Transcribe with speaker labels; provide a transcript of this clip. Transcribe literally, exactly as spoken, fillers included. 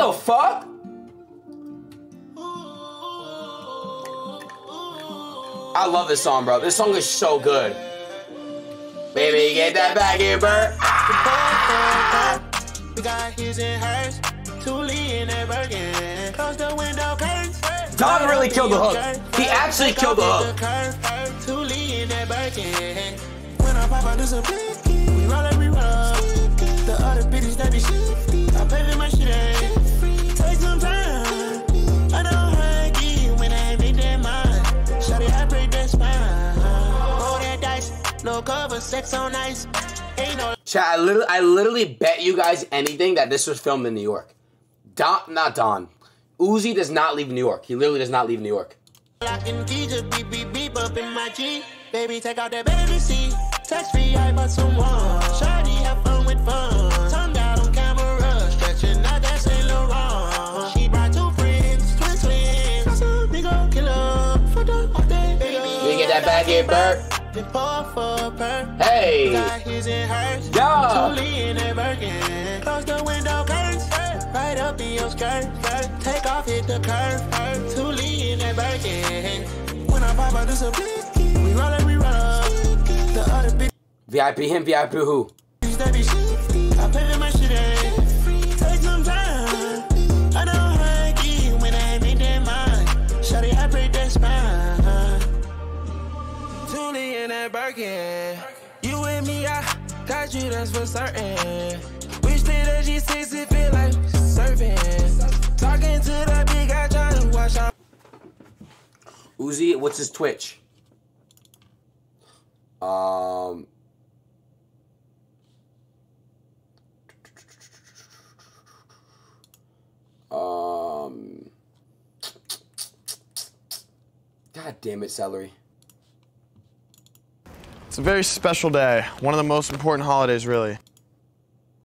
Speaker 1: the fuck? I love this song, bro. This song is so good. Baby, get that back here, Bert. We got his and hers. Close the window curtains. Don really killed the hook. He actually killed the hook. When I pop out, do some blinky. We roll every roll. The other bitches that be shifty. I pay for my shit. Take some time. I don't hug you when I make that mind. Shawty, I break that spine. Roll that dice. No cover, sex on ice. Ain't no. Chat, I literally, I literally bet you guys anything that this was filmed in New York. Don, not Don. Uzi does not leave New York. He literally does not leave New York. Baby, take out that baby seat. Text free, I bought someone. Shawty, have fun with fun. Tongue out on camera. Stretching out that Saint Laurent. She brought two friends, twin twins. Got some big old killer. For the all day, baby. We get that back here, Bert. Hey. Yeah. Close the window curtains. Right up in your skirt. Take off, hit the curve. Too lean and Birkin. When I pop out, do some blinky. We roll it, we roll up. The other bitch. V I P him, V I P who? I pay for my shit. Take some time. I don't hug you when I make that mind. Shawty, I break that spine. Too lean and Birkin. You and me, I got you, that's for certain. Wish that G six, it feel like surfing. Talking to the big guy, trying to watch out. Uzi, what's his Twitch? Um. Um. God damn it, Celery.
Speaker 2: It's a very special day. One of the most important holidays, really.